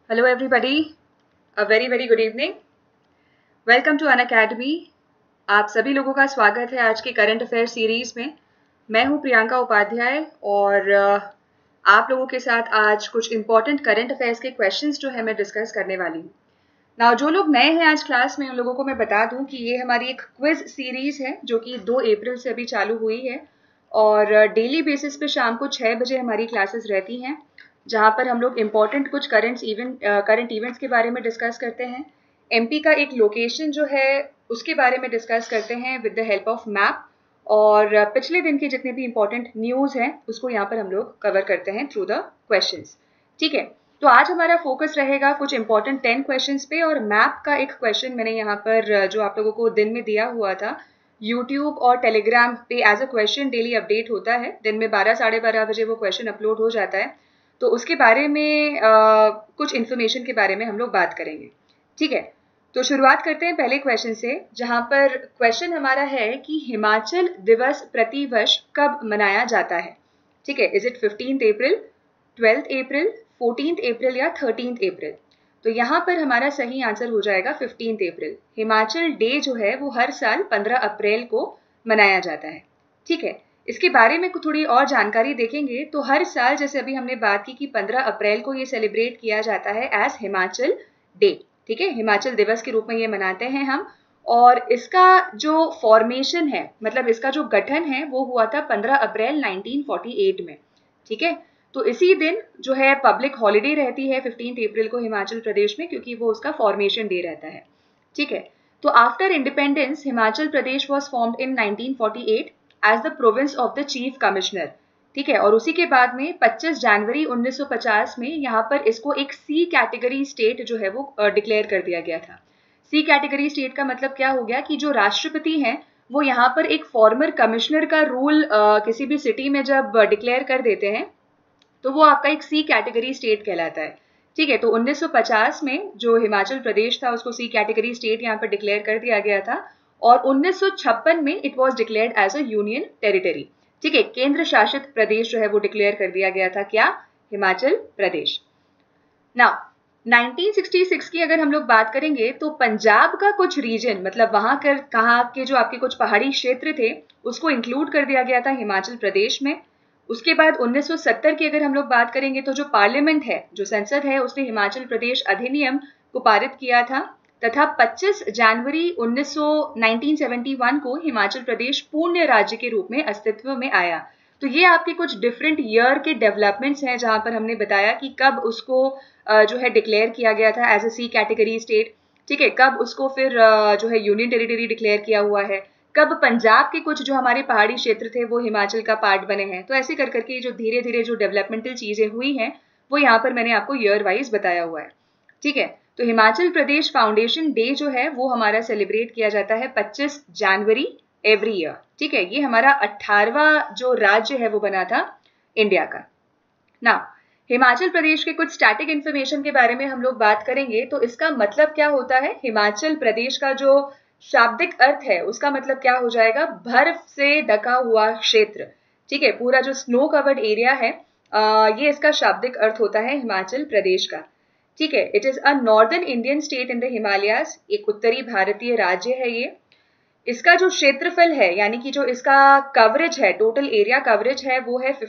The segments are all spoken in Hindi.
Hello everybody, a very good evening. Welcome to An Academy. आप सभी लोगों का स्वागत है आज की करंट अफेयर सीरीज में। मैं हूं प्रियंका उपाध्याय और आप लोगों के साथ आज कुछ इम्पोर्टेंट करंट अफेयर्स के क्वेश्चंस जो है मैं डिस्कस करने वाली हूँ। नाउ जो लोग नए हैं आज क्लास में उन लोगों को मैं बता दूं कि ये हमारी एक क्विज सीरीज है जो कि 2 अप्रैल से अभी चालू हुई है और डेली बेसिस पे शाम को 6 बजे हमारी क्लासेस रहती हैं, जहाँ पर हम लोग इम्पॉर्टेंट कुछ करंट इवेंट्स के बारे में डिस्कस करते हैं। एमपी का एक लोकेशन जो है उसके बारे में डिस्कस करते हैं with the help of map, और पिछले दिन के जितने भी इम्पोर्टेंट न्यूज़ हैं उसको यहाँ पर हम लोग कवर करते हैं थ्रू द क्वेश्चंस। ठीक है, तो आज हमारा फोकस रहेगा कुछ इंपॉर्टेंट 10 क्वेश्चंस पे, और मैप का एक क्वेश्चन मैंने यहाँ पर जो आप लोगों को दिन में दिया हुआ था यूट्यूब और टेलीग्राम पे as a question daily update होता है। दिन में 12 साढ़े 12 बजे वो क्वेश्चन अपलोड हो जाता है, तो उसके बारे में कुछ इन्फॉर्मेशन के बारे में हम लोग बात करेंगे। ठीक है, तो शुरुआत करते हैं पहले क्वेश्चन से, जहां पर क्वेश्चन हमारा है कि हिमाचल दिवस प्रतिवर्ष कब मनाया जाता है। ठीक है, इज इट 15 अप्रैल, 12 अप्रैल, 14 अप्रैल या 13 अप्रैल? तो यहाँ पर हमारा सही आंसर हो जाएगा 15 अप्रैल। हिमाचल डे जो है वो हर साल 15 अप्रैल को मनाया जाता है। ठीक है, इसके बारे में थोड़ी और जानकारी देखेंगे तो हर साल जैसे अभी हमने बात की कि 15 अप्रैल को ये सेलिब्रेट किया जाता है एज हिमाचल डे। ठीक है, हिमाचल दिवस के रूप में ये मनाते हैं हम, और इसका जो फॉर्मेशन है, मतलब इसका जो गठन है वो हुआ था 15 अप्रैल 1948 में। ठीक है, तो इसी दिन जो है पब्लिक हॉलिडे रहती है 15 अप्रैल को हिमाचल प्रदेश में, क्योंकि वो उसका फॉर्मेशन डे रहता है। ठीक है, तो after independence Himachal Pradesh was formed in 1948 as the province of the chief commissioner. ठीक है, और उसी के बाद में 25 जनवरी 1950 में यहाँ पर इसको एक सी कैटेगरी स्टेट जो है वो डिक्लेयर कर दिया गया था। सी कैटेगरी स्टेट का मतलब क्या हो गया कि जो राष्ट्रपति हैं वो यहाँ पर एक फॉर्मर कमिश्नर का रूल किसी भी सिटी में जब डिक्लेयर कर देते हैं तो वो आपका एक सी कैटेगरी स्टेट कहलाता है। ठीक है, तो 1950 में जो हिमाचल प्रदेश था उसको सी कैटेगरी स्टेट यहाँ पर डिक्लेयर कर दिया गया था, और 1956 में it was declared as a union territory. ठीक है, केंद्र शासित प्रदेश जो है वो डिक्लेयर कर दिया गया था, क्या? हिमाचल प्रदेश। नाउ 1966 की अगर हम लोग बात करेंगे तो पंजाब का कुछ रीजन, मतलब वहां कहाँ के जो आपके कुछ पहाड़ी क्षेत्र थे उसको इंक्लूड कर दिया गया था हिमाचल प्रदेश में। उसके बाद 1970 की अगर हम लोग बात करेंगे तो जो पार्लियामेंट है, जो संसद है, उसने हिमाचल प्रदेश अधिनियम को पारित किया था, तथा 25 जनवरी 1971 को हिमाचल प्रदेश पूर्ण राज्य के रूप में अस्तित्व में आया। तो ये आपके कुछ डिफरेंट ईयर के डेवलपमेंट्स हैं जहां पर हमने बताया कि कब उसको जो है डिक्लेयर किया गया था as a C category state. ठीक है, कब उसको फिर जो है यूनियन टेरिटरी डिक्लेयर किया हुआ है, कब पंजाब के कुछ जो हमारे पहाड़ी क्षेत्र थे वो हिमाचल का पार्ट बने हैं। तो ऐसे कर करके जो धीरे धीरे जो डेवलपमेंटल चीजें हुई हैं वो यहाँ पर मैंने आपको ईयर वाइज बताया हुआ है। ठीक है, तो हिमाचल प्रदेश फाउंडेशन डे जो है वो हमारा सेलिब्रेट किया जाता है 25 जनवरी एवरी ईयर। ठीक है, ये हमारा 18वां जो राज्य है वो बना था इंडिया का। ना हिमाचल प्रदेश के कुछ स्टैटिक इंफॉर्मेशन के बारे में हम लोग बात करेंगे तो इसका मतलब क्या होता है। हिमाचल प्रदेश का जो शाब्दिक अर्थ है उसका मतलब क्या हो जाएगा, बर्फ से ढका हुआ क्षेत्र। ठीक है, पूरा जो स्नो कवर्ड एरिया है ये इसका शाब्दिक अर्थ होता है हिमाचल प्रदेश का। ठीक है, it is a northern Indian state in the Himalayas, एक उत्तरी भारतीय राज्य है ये। इसका जो क्षेत्रफल है यानी कि जो इसका कवरेज है, टोटल एरिया कवरेज है वो है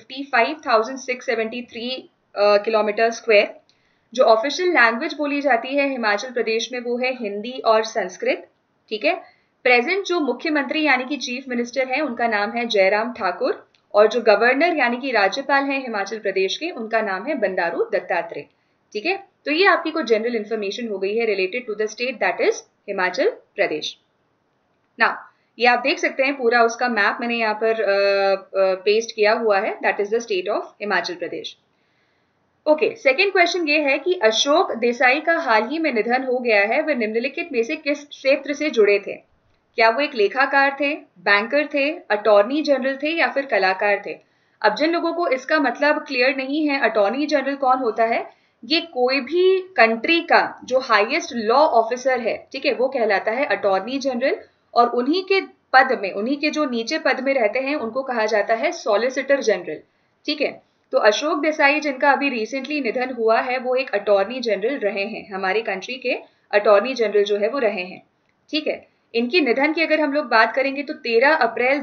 55,673 किलोमीटर स्क्वायर। जो ऑफिशियल लैंग्वेज बोली जाती है हिमाचल प्रदेश में वो है हिंदी और संस्कृत। ठीक है, प्रेजेंट जो मुख्यमंत्री यानी कि चीफ मिनिस्टर है उनका नाम है जयराम ठाकुर, और जो गवर्नर यानी कि राज्यपाल है हिमाचल प्रदेश के उनका नाम है बंडारू दत्तात्रेय। ठीक है, तो ये आपकी कुछ जनरल इंफॉर्मेशन हो गई है related to the state that is Himachal Pradesh. ना ये आप देख सकते हैं पूरा उसका मैप मैंने यहाँ पर पेस्ट किया हुआ है, that is the state of Himachal Pradesh. Okay, second question ये है कि अशोक देसाई का हाल ही में निधन हो गया है, वह निम्नलिखित में से किस क्षेत्र से जुड़े थे? क्या वो एक लेखाकार थे, बैंकर थे, अटॉर्नी जनरल थे या फिर कलाकार थे? अब जिन लोगों को इसका मतलब क्लियर नहीं है अटॉर्नी जनरल कौन होता है, ये कोई भी कंट्री का जो हाईएस्ट लॉ ऑफिसर है, ठीक है, वो कहलाता है अटॉर्नी जनरल, और उन्हीं के पद में, उन्हीं के जो नीचे पद में रहते हैं उनको कहा जाता है सॉलिसिटर जनरल। ठीक है, तो अशोक देसाई जिनका अभी रिसेंटली निधन हुआ है वो एक अटॉर्नी जनरल रहे हैं, हमारे कंट्री के अटॉर्नी जनरल जो है वो रहे हैं। ठीक है, इनकी निधन की अगर हम लोग बात करेंगे तो 13 अप्रैल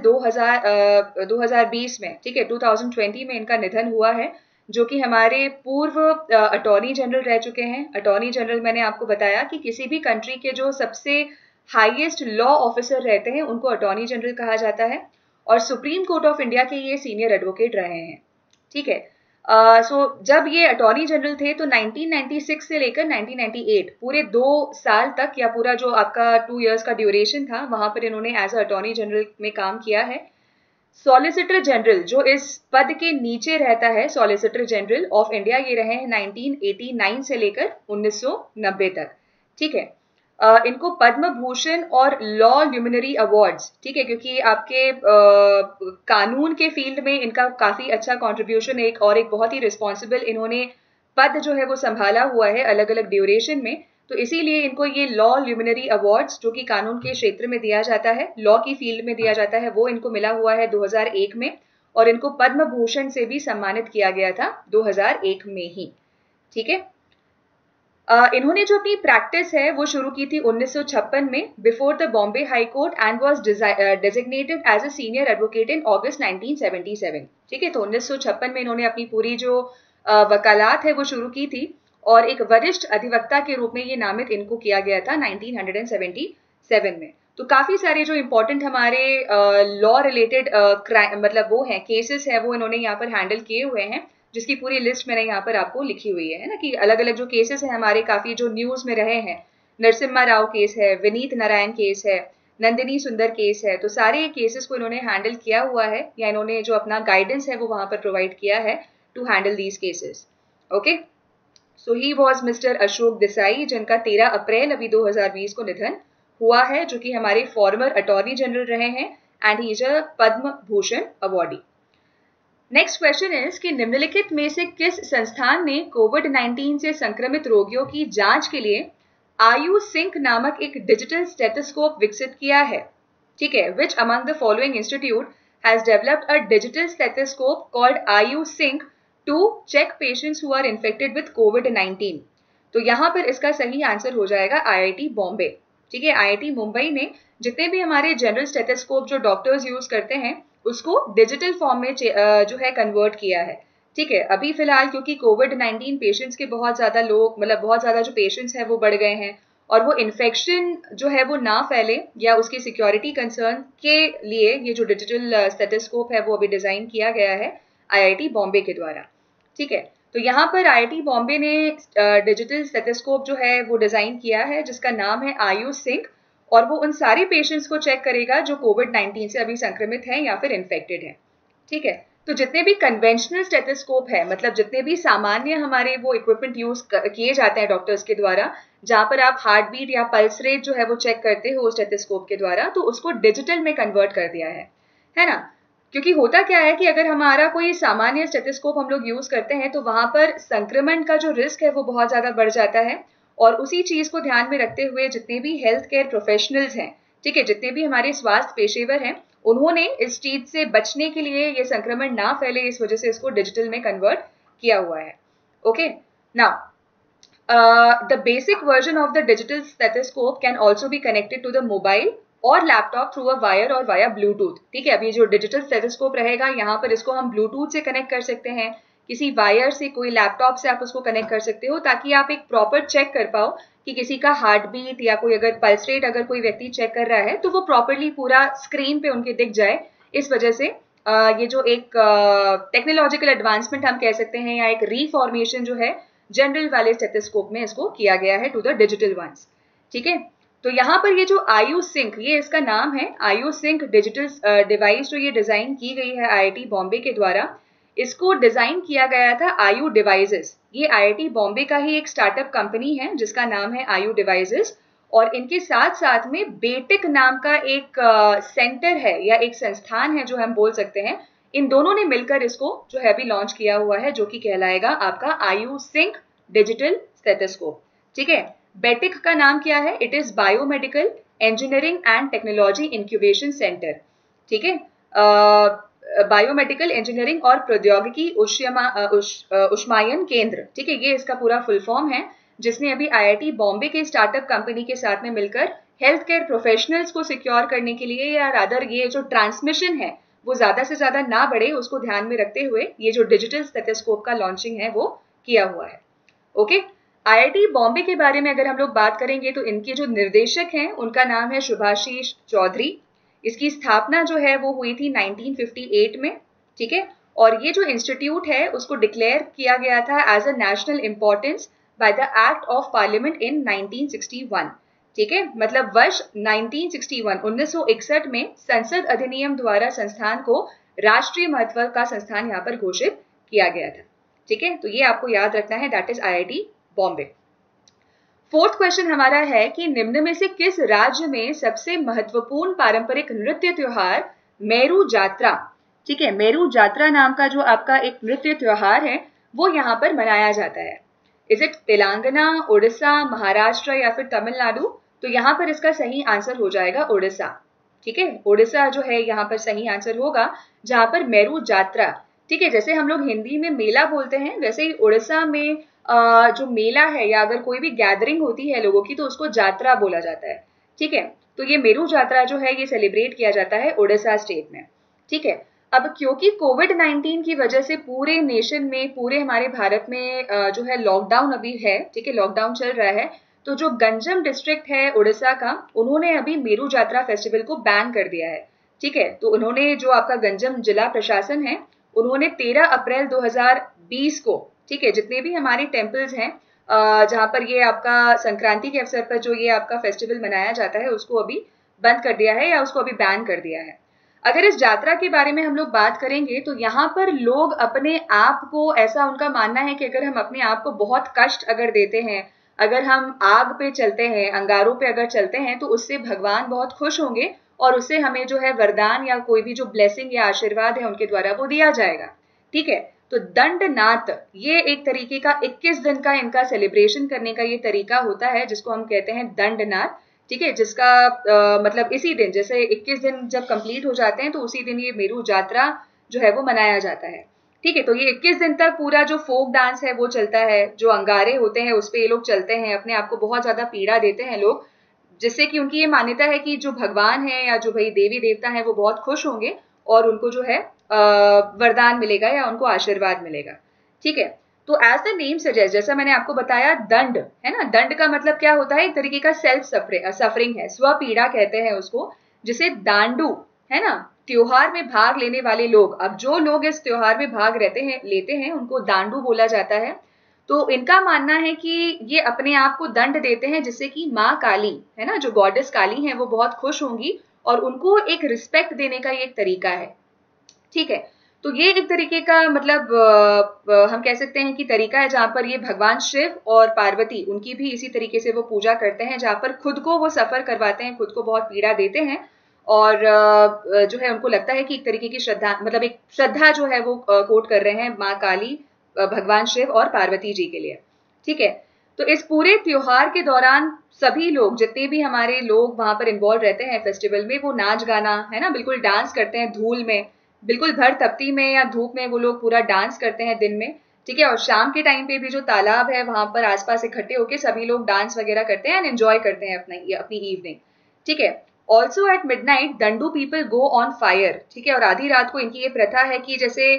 2020 में, ठीक है 2020 में इनका निधन हुआ है, जो कि हमारे पूर्व अटॉर्नी जनरल रह चुके हैं। अटॉर्नी जनरल मैंने आपको बताया कि किसी भी कंट्री के जो सबसे हाईएस्ट लॉ ऑफिसर रहते हैं उनको अटॉर्नी जनरल कहा जाता है, और सुप्रीम कोर्ट ऑफ इंडिया के ये सीनियर एडवोकेट रहे हैं। ठीक है, सो जब ये अटॉर्नी जनरल थे तो 1996 से लेकर 1998 पूरे 2 साल तक, या पूरा जो आपका 2 इयर्स का ड्यूरेशन था, वहां पर इन्होंने एज अ अटॉर्नी जनरल में काम किया है। सॉलिसिटर जनरल जो इस पद के नीचे रहता है, सॉलिसिटर जनरल ऑफ इंडिया, ये रहे हैं 1989 से लेकर 1990 तक। ठीक है, इनको पद्म भूषण और लॉ ल्यूमिनरी अवार्ड्स, ठीक है, क्योंकि आपके कानून के फील्ड में इनका काफी अच्छा कंट्रीब्यूशन एक बहुत ही रिस्पॉन्सिबल इन्होंने पद जो है वो संभाला हुआ है अलग अलग ड्यूरेशन में, तो इसीलिए इनको ये लॉ ल्यूमिनरी अवार्ड्स जो कि कानून के क्षेत्र में दिया जाता है, लॉ की फील्ड में दिया जाता है, वो इनको मिला हुआ है 2001 में, और इनको पद्म भूषण से भी सम्मानित किया गया था 2001 में ही। ठीक है, इन्होंने जो अपनी प्रैक्टिस है वो शुरू की थी 1956 में before the Bombay high court and was designated as a senior advocate in August 1977। ठीक है, तो 1956 में इन्होंने अपनी पूरी जो वकालत है वो शुरू की थी, और एक वरिष्ठ अधिवक्ता के रूप में ये नामित इनको किया गया था 1977 में। तो काफी सारे जो इम्पोर्टेंट हमारे लॉ रिलेटेड मतलब वो हैं केसेस है वो इन्होंने यहाँ पर हैंडल किए हुए हैं, जिसकी पूरी लिस्ट मैंने यहाँ पर आपको लिखी हुई है ना, कि अलग अलग जो केसेस हैं हमारे काफी जो न्यूज में रहे हैं, नरसिम्हा राव केस है, विनीत नारायण केस है, नंदिनी सुंदर केस है, तो सारे केसेस को इन्होंने हैंडल किया हुआ है, या इन्होंने जो अपना गाइडेंस है वो वहां पर प्रोवाइड किया है to handle these cases. Okay, so he was mister Ashok Desai, जिनका 13 अप्रैल अभी 2020 को निधन हुआ है, जो कि हमारे फॉर्मर अटॉर्नी जनरल रहे हैं, and he is a Padma Bhushan awardee. Next question is कि निम्नलिखित में से किस संस्थान ने कोविड-19 से संक्रमित रोगियों की जांच के लिए आयु सिंक नामक एक डिजिटल स्टेथोस्कोप विकसित किया है? ठीक है, which among the following institute has developed a digital stethoscope called Ayu Synk to check patients who are infected with कोविड-19? तो यहाँ पर इसका सही आंसर हो जाएगा IIT बॉम्बे। ठीक है, IIT मुंबई ने जितने भी हमारे जनरल स्टेथोस्कोप जो डॉक्टर्स यूज करते हैं उसको डिजिटल फॉर्म में जो है कन्वर्ट किया है। ठीक है, अभी फिलहाल क्योंकि कोविड-19 पेशेंट्स के बहुत ज्यादा लोग, मतलब बहुत ज्यादा जो पेशेंट्स हैं वो बढ़ गए हैं, और वो इन्फेक्शन जो है वो ना फैले, या उसकी सिक्योरिटी कंसर्न के लिए ये जो डिजिटल स्टेथोस्कोप है वो अभी डिजाइन किया गया है IIT बॉम्बे के द्वारा। ठीक है, तो यहाँ पर IIT बॉम्बे ने डिजिटल स्टेथोस्कोप जो है वो डिजाइन किया है, जिसका नाम है आयु सिंक, और वो उन सारे पेशेंट्स को चेक करेगा जो कोविड-19 से अभी संक्रमित हैं या फिर इन्फेक्टेड हैं। ठीक है, तो जितने भी कन्वेंशनल स्टेथोस्कोप है, मतलब जितने भी सामान्य हमारे वो इक्विपमेंट यूज किए जाते हैं डॉक्टर्स के द्वारा, जहां पर आप हार्ट बीट या पल्स रेट जो है वो चेक करते हो स्टेथोस्कोप के द्वारा, तो उसको डिजिटल में कन्वर्ट कर दिया है ना। क्योंकि होता क्या है कि अगर हमारा कोई सामान्य स्टेथोस्कोप हम लोग यूज करते हैं तो वहां पर संक्रमण का जो रिस्क है वो बहुत ज्यादा बढ़ जाता है, और उसी चीज को ध्यान में रखते हुए जितने भी हेल्थ केयर प्रोफेशनल्स हैं, ठीक है, जितने भी हमारे स्वास्थ्य पेशेवर हैं, उन्होंने इस चीज से बचने के लिए, ये संक्रमण ना फैले इस वजह से इसको डिजिटल में कन्वर्ट किया हुआ है। Okay, now the basic version of the digital stethoscope can also be connected to the mobile और लैपटॉप थ्रू अ वायर और वाया ब्लूटूथ। ठीक है, अभी जो डिजिटल स्टेथोस्कोप रहेगा यहाँ पर इसको हम ब्लूटूथ से कनेक्ट कर सकते हैं, किसी वायर से, कोई लैपटॉप से आप उसको कनेक्ट कर सकते हो, ताकि आप एक प्रॉपर चेक कर पाओ कि किसी का हार्ट बीट या कोई अगर पल्स रेट अगर कोई व्यक्ति चेक कर रहा है तो वो प्रॉपरली पूरा स्क्रीन पे उनके दिख जाए। इस वजह से ये जो एक टेक्नोलॉजिकल एडवांसमेंट हम कह सकते हैं, या एक रिफॉर्मेशन जो है जनरल वाले स्टेथोस्कोप में इसको किया गया है टू द डिजिटल वंस। ठीक है, तो यहाँ पर ये जो आयु सिंक, ये इसका नाम है आयु सिंक डिजिटल डिवाइस, जो ये डिजाइन की गई है IIT बॉम्बे के द्वारा, इसको डिजाइन किया गया था आयु डिवाइसेस। ये IIT बॉम्बे का ही एक स्टार्टअप कंपनी है जिसका नाम है आयु डिवाइसेस, और इनके साथ साथ में बेटिक नाम का एक सेंटर है या एक संस्थान है जो हम बोल सकते हैं, इन दोनों ने मिलकर इसको जो है अभी लॉन्च किया हुआ है, जो कि कहलाएगा आपका आयु सिंक डिजिटल स्टेथोस्कोप। ठीक है, बेटिक का नाम क्या है? It is biomedical engineering and technology incubation centre. ठीक है, बायोमेडिकल इंजीनियरिंग और प्रौद्योगिकी उष्मायन केंद्र, ठीक है, ये इसका पूरा फुल फॉर्म है, जिसने अभी आईआईटी बॉम्बे के स्टार्टअप कंपनी के साथ में मिलकर हेल्थ केयर प्रोफेशनल्स को सिक्योर करने के लिए, या रादर ये जो ट्रांसमिशन है वो ज्यादा से ज्यादा ना बढ़े उसको ध्यान में रखते हुए ये जो डिजिटल स्टेथोस्कोप का लॉन्चिंग है वो किया हुआ है। ओके, आईआईटी बॉम्बे के बारे में अगर हम लोग बात करेंगे तो इनके जो निर्देशक हैं उनका नाम है शुभाशीष चौधरी। इसकी स्थापना जो है वो हुई थी 1958 में, ठीक है, और ये जो इंस्टीट्यूट है उसको डिक्लेयर किया गया था as a national importance by the act of parliament in 1961, ठीक है, मतलब वर्ष 1961 में संसद अधिनियम द्वारा संस्थान को राष्ट्रीय महत्व का संस्थान यहाँ पर घोषित किया गया था, ठीक है, तो ये आपको याद रखना है, that is IIT Bombay. Fourth question हमारा है कि निम्न में से किस राज्य में सबसे महत्वपूर्ण पारंपरिक नृत्य त्योहार मेरू जात्रा, ठीक है, मेरू जात्रा नाम का जो आपका एक नृत्य त्योहार है वो यहाँ पर मनाया जाता है। इज इट तेलंगाना, उड़ीसा, महाराष्ट्र या फिर तमिलनाडु? तो यहाँ पर इसका सही आंसर हो जाएगा उड़ीसा, ठीक है, उड़ीसा जो है यहाँ पर सही आंसर होगा, जहां पर मेरू जात्रा, ठीक है, जैसे हम लोग हिंदी में मेला बोलते हैं वैसे ही उड़ीसा में जो मेला है या अगर कोई भी गैदरिंग होती है लोगों की तो उसको जात्रा बोला जाता है, ठीक है, तो ये मेरू जात्रा जो है ये सेलिब्रेट किया जाता है उड़ीसा स्टेट में, ठीक है। अब क्योंकि कोविड-19 की वजह से पूरे नेशन में, पूरे हमारे भारत में जो है लॉकडाउन अभी है, ठीक है, लॉकडाउन चल रहा है, तो जो गंजम डिस्ट्रिक्ट है उड़ीसा का, उन्होंने अभी मेरू जात्रा फेस्टिवल को बैन कर दिया है, ठीक है, तो उन्होंने जो आपका गंजम जिला प्रशासन है उन्होंने 13 अप्रैल 2020 को, ठीक है, जितने भी हमारे टेम्पल्स हैं जहां पर ये आपका संक्रांति के अवसर पर जो ये आपका फेस्टिवल मनाया जाता है उसको अभी बंद कर दिया है या उसको अभी बैन कर दिया है। अगर इस यात्रा के बारे में हम लोग बात करेंगे तो यहाँ पर लोग अपने आप को, ऐसा उनका मानना है कि अगर हम अपने आप को बहुत कष्ट अगर देते हैं, अगर हम आग पे चलते हैं, अंगारों पे अगर चलते हैं तो उससे भगवान बहुत खुश होंगे और उससे हमें जो है वरदान या कोई भी जो ब्लेसिंग या आशीर्वाद है उनके द्वारा वो दिया जाएगा, ठीक है। तो दंडनाथ ये एक तरीके का 21 दिन का इनका सेलिब्रेशन करने का ये तरीका होता है जिसको हम कहते हैं दंडनाथ, ठीक है, जिसका मतलब इसी दिन, जैसे 21 दिन जब कंप्लीट हो जाते हैं तो उसी दिन ये मेरू जात्रा जो है वो मनाया जाता है, ठीक है। तो ये 21 दिन तक पूरा जो फोक डांस है वो चलता है, जो अंगारे होते हैं उस पे ये लोग चलते हैं, अपने आप को बहुत ज्यादा पीड़ा देते हैं लोग, जिससे कि उनकी ये मान्यता है कि जो भगवान है या जो भाई देवी देवता है वो बहुत खुश होंगे और उनको जो है वरदान मिलेगा या उनको आशीर्वाद मिलेगा, ठीक है। तो एज द नेम सजेस्ट, जैसा मैंने आपको बताया दंड है ना, दंड का मतलब क्या होता है, एक तरीके का सेल्फ सफरिंग है, स्व पीड़ा कहते हैं उसको, जिसे दांडू है ना, त्योहार में भाग लेने वाले लोग, अब जो लोग इस त्योहार में भाग लेते हैं उनको दांडू बोला जाता है। तो इनका मानना है कि ये अपने आप को दंड देते हैं जिससे कि माँ काली है ना, जो गॉडेस काली है वो बहुत खुश होंगी और उनको एक रिस्पेक्ट देने का ये एक तरीका है, ठीक है। तो ये एक तरीके का मतलब हम कह सकते हैं कि तरीका है जहां पर ये भगवान शिव और पार्वती उनकी भी इसी तरीके से वो पूजा करते हैं, जहां पर खुद को वो सफर करवाते हैं, खुद को बहुत पीड़ा देते हैं और जो है उनको लगता है कि एक तरीके की श्रद्धा, मतलब एक श्रद्धा जो है वो कोट कर रहे हैं माँ काली, भगवान शिव और पार्वती जी के लिए, ठीक है। तो इस पूरे त्योहार के दौरान सभी लोग, जितने भी हमारे लोग वहां पर इन्वॉल्व रहते हैं फेस्टिवल में, वो नाच गाना है ना, बिल्कुल डांस करते हैं धूल में, बिल्कुल भर तपती में या धूप में वो लोग पूरा डांस करते हैं दिन में, ठीक है। और शाम के टाइम पे भी जो तालाब है वहां पर आसपास इकट्ठे होकर सभी लोग डांस वगैरह करते हैं एंड एंजॉय करते हैं अपनी इवनिंग, ठीक है। Also at midnight Dandu people go on fire, ठीक है, और आधी रात को इनकी ये प्रथा है कि जैसे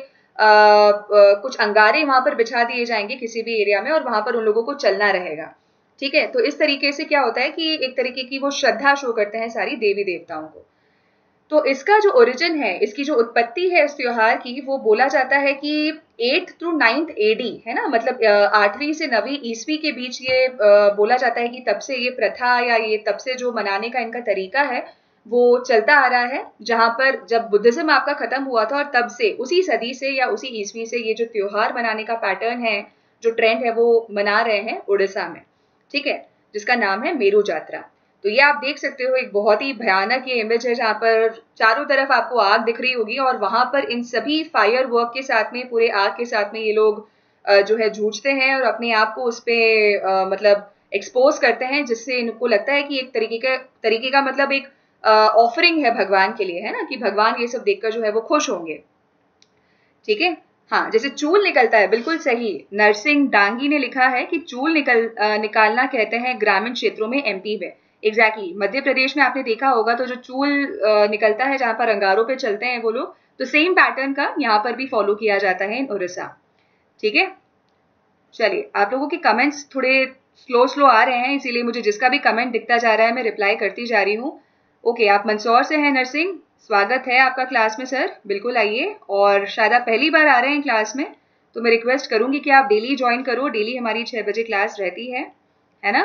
कुछ अंगारे वहां पर बिछा दिए जाएंगे किसी भी एरिया में और वहां पर उन लोगों को चलना रहेगा, ठीक है। तो इस तरीके से क्या होता है कि एक तरीके की वो श्रद्धा शो करते हैं सारी देवी देवताओं को। तो इसका जो ओरिजिन है, इसकी जो उत्पत्ति है इस त्योहार की, वो बोला जाता है कि 8th to 9th AD है ना, मतलब 8वीं से 9वीं ईस्वी के बीच ये बोला जाता है कि तब से ये प्रथा या ये तब से जो मनाने का इनका तरीका है वो चलता आ रहा है, जहां पर जब बुद्धिज्म आपका खत्म हुआ था और तब से उसी सदी से या उसी ईस्वी से ये जो त्योहार मनाने का पैटर्न है, जो ट्रेंड है, वो मना रहे हैं उड़ीसा में, ठीक है, जिसका नाम है मेरू जात्रा। तो ये आप देख सकते हो, एक बहुत ही भयानक ये इमेज है जहां पर चारों तरफ आपको आग दिख रही होगी और वहां पर इन सभी फायर वर्क के साथ में, पूरे आग के साथ में ये लोग जो है जूझते हैं और अपने आप को उस पे मतलब एक्सपोज करते हैं, जिससे इनको लगता है कि एक तरीके का मतलब एक ऑफरिंग है भगवान के लिए, है ना, कि भगवान ये सब देखकर जो है वो खुश होंगे। ठीक है। हाँ, जैसे चूल निकलता है, बिल्कुल सही। नरसिंह डांगी ने लिखा है कि चूल निकालना कहते हैं ग्रामीण क्षेत्रों में एमपी में। एग्जैक्टली, मध्य प्रदेश में आपने देखा होगा तो जो चूल निकलता है जहां पर अंगारों पे चलते हैं वो लोग, तो सेम पैटर्न का यहाँ पर भी फॉलो किया जाता है इन उड़ीसा। ठीक है, चलिए, आप लोगों के कमेंट्स थोड़े स्लो आ रहे हैं, इसीलिए मुझे जिसका भी कमेंट दिखता जा रहा है मैं रिप्लाई करती जा रही हूँ। ओके, आप मंदसौर से हैं नरसिंह, स्वागत है आपका क्लास में सर, बिल्कुल आइए। और शायद आप पहली बार आ रहे हैं क्लास में, तो मैं रिक्वेस्ट करूंगी कि आप डेली ज्वाइन करो। डेली हमारी 6 बजे क्लास रहती है ना?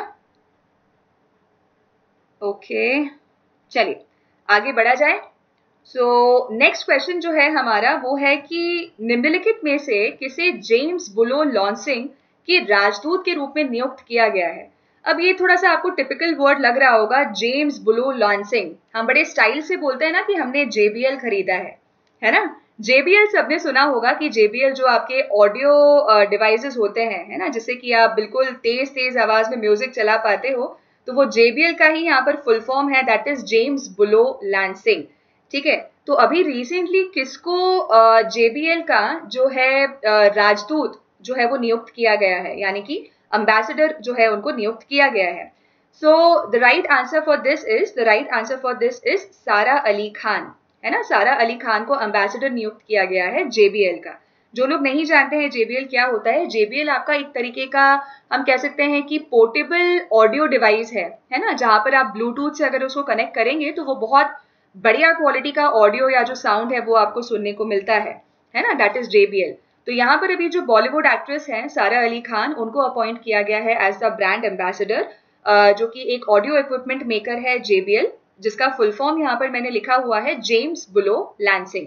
ओके, चलिए आगे बढ़ा जाए। सो नेक्स्ट क्वेश्चन जो है हमारा वो है कि निम्नलिखित में से किसे जेम्स बुलो लॉन्सिंग के राजदूत के रूप में नियुक्त किया गया है? अब ये थोड़ा सा आपको टिपिकल वर्ड लग रहा होगा, जेम्स बुलो लॉन्सिंग। हम बड़े स्टाइल से बोलते हैं ना कि हमने JBL खरीदा है ना? JBL सबने सुना होगा कि JBL जो आपके ऑडियो डिवाइसेस होते हैं, है ना, जिससे कि आप बिल्कुल तेज तेज आवाज में म्यूजिक चला पाते हो, तो वो JBL का ही यहाँ पर फुल फॉर्म है, that is James Bullough Lansing. ठीक है, तो अभी रिसेंटली किसको JBL का जो है राजदूत जो है वो नियुक्त किया गया है, यानी कि एम्बेसडर जो है उनको नियुक्त किया गया है। So the right answer for this is Sara Ali Khan, है ना? सारा अली खान को एम्बेसडर नियुक्त किया गया है JBL का। जो लोग नहीं जानते हैं JBL क्या होता है, JBL आपका एक तरीके का हम कह सकते हैं कि पोर्टेबल ऑडियो डिवाइस है ना? जहां पर आप ब्लूटूथ से अगर उसको कनेक्ट करेंगे तो वो बहुत बढ़िया क्वालिटी का ऑडियो या जो साउंड है वो आपको सुनने को मिलता है ना? That is JBL। तो यहाँ पर अभी जो बॉलीवुड एक्ट्रेस हैं सारा अली खान, उनको अपॉइंट किया गया है एज द ब्रांड एम्बेसडर, जो कि एक ऑडियो इक्विपमेंट मेकर है JBL, जिसका फुल फॉर्म यहाँ पर मैंने लिखा हुआ है जेम्स बुलो लॉन्सिंग।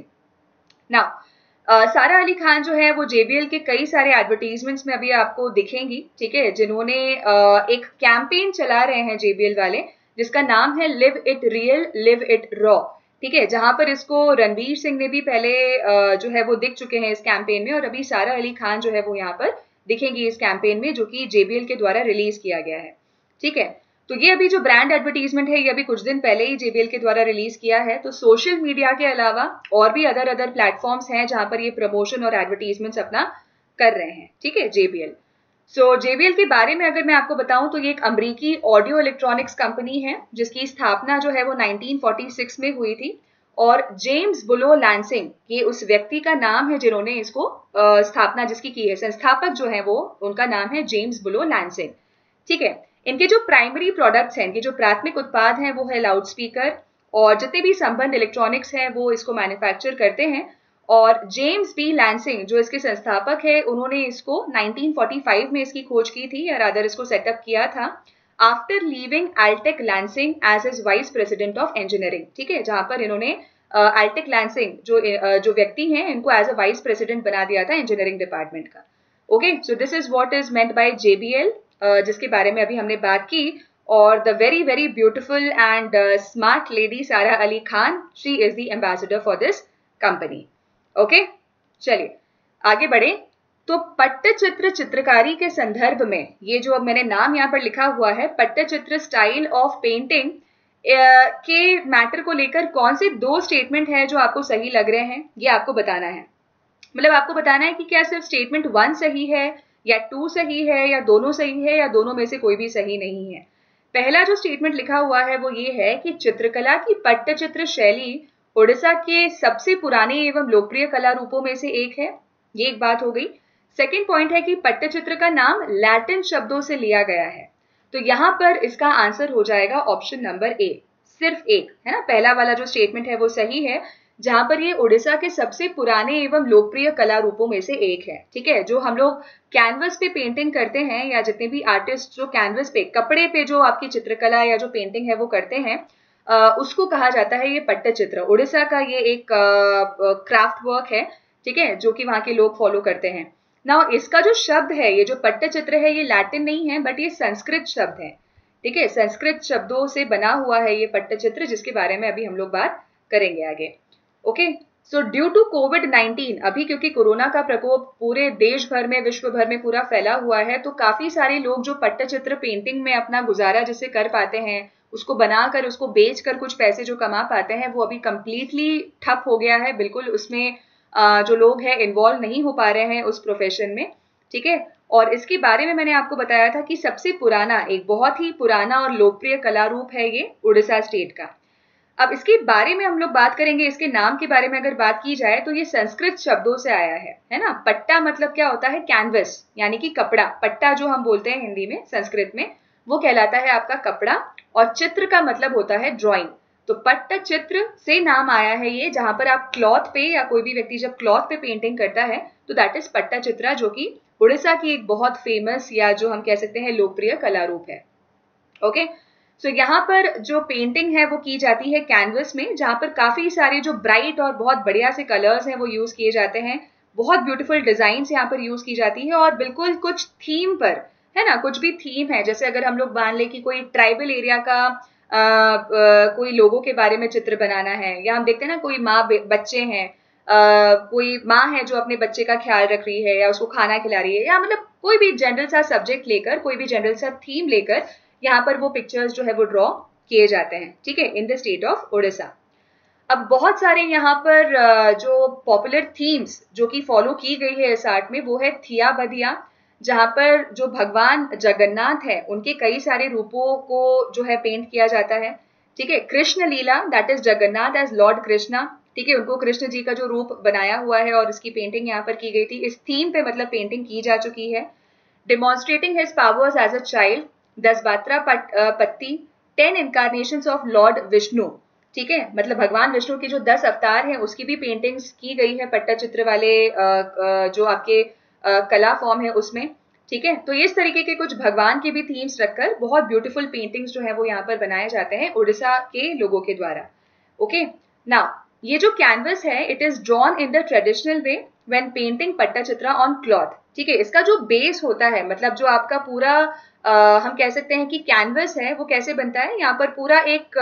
नाउ सारा अली खान जो है वो JBL के कई सारे एडवर्टीजमेंट्स में अभी आपको दिखेंगी, ठीक है, जिन्होंने एक कैंपेन चला रहे हैं JBL वाले, जिसका नाम है live it real live it raw. ठीक है, जहां पर इसको रणवीर सिंह ने भी पहले जो है वो दिख चुके हैं इस कैंपेन में, और अभी सारा अली खान जो है वो यहाँ पर दिखेंगी इस कैंपेन में, जो कि JBL के द्वारा रिलीज किया गया है। ठीक है, तो ये अभी जो ब्रांड एडवर्टीजमेंट है ये अभी कुछ दिन पहले ही JBL के द्वारा रिलीज किया है। तो सोशल मीडिया के अलावा और भी अदर प्लेटफॉर्म्स हैं जहां पर ये प्रमोशन और एडवर्टीजमेंट्स अपना कर रहे हैं। ठीक है, JBL। JBL के बारे में अगर मैं आपको बताऊं तो ये एक अमेरिकी ऑडियो इलेक्ट्रॉनिक्स कंपनी है, जिसकी स्थापना जो है वो 1946 में हुई थी, और जेम्स बुलो लॉन्सिंग ये उस व्यक्ति का नाम है जिन्होंने इसको स्थापना जिसकी की है, संस्थापक जो है वो, उनका नाम है जेम्स बुलो लॉन्सिंग। ठीक है, इनके जो प्राइमरी प्रोडक्ट्स हैं, इनके जो प्राथमिक उत्पाद हैं वो है लाउड स्पीकर, और जितने भी संबंध इलेक्ट्रॉनिक्स हैं वो इसको मैन्युफैक्चर करते हैं। और जेम्स बी लॉन्सिंग जो इसके संस्थापक है, उन्होंने इसको 1945 में इसकी खोज की थी, या रादर इसको सेटअप किया था after leaving Altec Lansing as is vice president of engineering. ठीक है, जहां पर इन्होंने अल्टेक लॉन्सिंग जो व्यक्ति हैं इनको एज अ वाइस प्रेसिडेंट बना दिया था इंजीनियरिंग डिपार्टमेंट का। Okay, so this is what is meant by JBL, जिसके बारे में अभी हमने बात की। और the very very beautiful and smart lady Sara Ali Khan, she is the ambassador for this company. Okay, चलिए आगे बढ़े। तो पट्टचित्र चित्रकारी के संदर्भ में, ये जो अब मैंने नाम यहाँ पर लिखा हुआ है, पट्टचित्र स्टाइल ऑफ पेंटिंग के मैटर को लेकर कौन से 2 स्टेटमेंट है जो आपको सही लग रहे हैं, ये आपको बताना है। मतलब आपको बताना है कि क्या सिर्फ स्टेटमेंट 1 सही है, या 2 सही है, या दोनों सही है, या दोनों में से कोई भी सही नहीं है। पहला जो स्टेटमेंट लिखा हुआ है वो ये है कि चित्रकला की पट्टचित्र शैली उड़ीसा के सबसे पुराने एवं लोकप्रिय कला रूपों में से एक है, ये एक बात हो गई। सेकंड पॉइंट है कि पट्टचित्र का नाम लैटिन शब्दों से लिया गया है, तो यहां पर इसका आंसर हो जाएगा ऑप्शन नंबर ए, सिर्फ एक, है ना? पहला वाला जो स्टेटमेंट है वो सही है, जहां पर ये उड़ीसा के सबसे पुराने एवं लोकप्रिय कला रूपों में से एक है। ठीक है, जो हम लोग कैनवस पे पेंटिंग करते हैं, या जितने भी आर्टिस्ट जो कैनवस पे, कपड़े पे जो आपकी चित्रकला या जो पेंटिंग है वो करते हैं, उसको कहा जाता है ये पट्टचित्र। उड़ीसा का ये एक क्राफ्ट वर्क है, ठीक है, जो कि वहां के लोग फॉलो करते हैं। नाउ इसका जो शब्द है, ये जो पट्टचित्र है, ये लैटिन नहीं है बट ये संस्कृत शब्द है। ठीक है, संस्कृत शब्दों से बना हुआ है ये पट्टचित्र, जिसके बारे में अभी हम लोग बात करेंगे आगे। ओके, सो ड्यू टू कोविड-19, अभी क्योंकि कोरोना का प्रकोप पूरे देश भर में, विश्व भर में पूरा फैला हुआ है, तो काफी सारे लोग जो पट्टचित्र पेंटिंग में अपना गुजारा जिससे कर पाते हैं, उसको बनाकर उसको बेचकर कुछ पैसे जो कमा पाते हैं, वो अभी कंप्लीटली ठप हो गया है। बिल्कुल उसमें जो लोग हैं इन्वॉल्व नहीं हो पा रहे हैं उस प्रोफेशन में, ठीक है। और इसके बारे में मैंने आपको बताया था कि सबसे पुराना, एक बहुत ही पुराना और लोकप्रिय कला रूप है ये उड़ीसा स्टेट का। अब इसके बारे में हम लोग बात करेंगे, इसके नाम के बारे में अगर बात की जाए तो ये संस्कृत शब्दों से आया है ना। पट्टा मतलब क्या होता है, कैनवस, यानी कि कपड़ा। पट्टा जो हम बोलते हैं हिंदी में, संस्कृत में, वो कहलाता है आपका कपड़ा। और चित्र का मतलब होता है ड्राइंग। तो पट्ट चित्र से नाम आया है ये, जहां पर आप क्लॉथ पे या कोई भी व्यक्ति जब क्लॉथ पे पेंटिंग करता है तो दैट इज पट्टा चित्रा, जो कि उड़ीसा की एक बहुत फेमस या जो हम कह सकते हैं लोकप्रिय कला रूप है। ओके, सो यहाँ पर जो पेंटिंग है वो की जाती है कैनवस में, जहां पर काफी सारे जो ब्राइट और बहुत बढ़िया से कलर्स हैं वो यूज किए जाते हैं। बहुत ब्यूटीफुल डिजाइन यहाँ पर यूज की जाती है और बिल्कुल कुछ थीम पर, है ना, कुछ भी थीम है। जैसे अगर हम लोग मान ले कि कोई ट्राइबल एरिया का कोई लोगों के बारे में चित्र बनाना है, या हम देखते हैं ना कोई माँ बच्चे हैं, कोई माँ है जो अपने बच्चे का ख्याल रख रही है या उसको खाना खिला रही है, या मतलब कोई भी जनरल सा सब्जेक्ट लेकर, कोई भी जनरल सा थीम लेकर यहाँ पर वो पिक्चर्स जो है वो ड्रॉ किए जाते हैं, ठीक है, in the state of Orissa. अब बहुत सारे यहाँ पर जो पॉपुलर थीम्स जो कि फॉलो की गई है इस आर्ट में, वो है थिया बधिया, जहां पर जो भगवान जगन्नाथ है उनके कई सारे रूपों को जो है पेंट किया जाता है, ठीक है। Krishna Leela, that is Jagannath as lord Krishna, ठीक है, उनको कृष्ण जी का जो रूप बनाया हुआ है और इसकी पेंटिंग यहाँ पर की गई थी, इस थीम पे मतलब पेंटिंग की जा चुकी है। Demonstrating his powers as a child, 10 बात्रा पत्ती, 10 इनकारनेशंस ऑफ लॉर्ड विष्णु, ठीक है, मतलब भगवान विष्णु के जो 10 अवतार हैं उसकी भी पेंटिंग्स की गई है पट्टा चित्र वाले जो आपके कला फॉर्म है उसमें, ठीक है। तो इस तरीके के कुछ भगवान के भी थीम्स रखकर बहुत ब्यूटीफुल पेंटिंग्स जो है वो यहाँ पर बनाए जाते हैं उड़ीसा के लोगों के द्वारा। ओके, नाउ ये जो कैनवस है, it is drawn in the traditional way when painting Pattachitra on cloth, ठीक है। इसका जो बेस होता है, मतलब जो आपका पूरा हम कह सकते हैं कि कैनवस है, वो कैसे बनता है, यहाँ पर पूरा एक